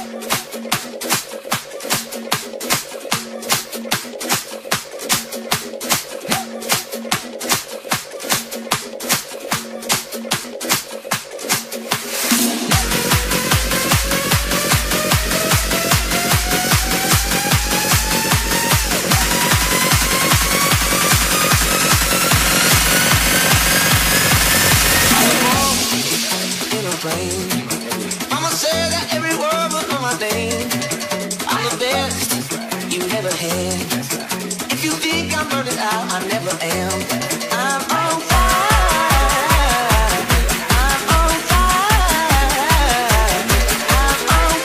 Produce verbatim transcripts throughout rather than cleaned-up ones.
Mama said that every word was on my name. I'm the best you never had. If you think I'm burning out, I never am. I'm on fire. I'm on fire. I'm on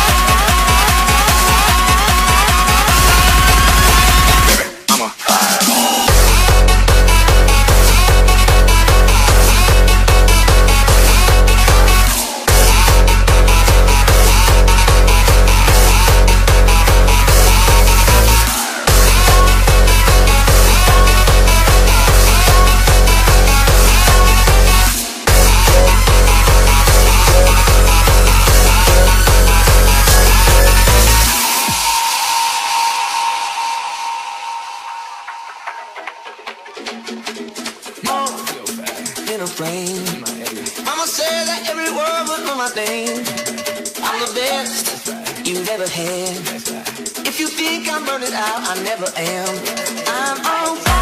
fire. I'm a fire. In a flame. Mama said that every word was on my name. I'm the best you never had. If you think I'm burning out, I never am. I'm on fire.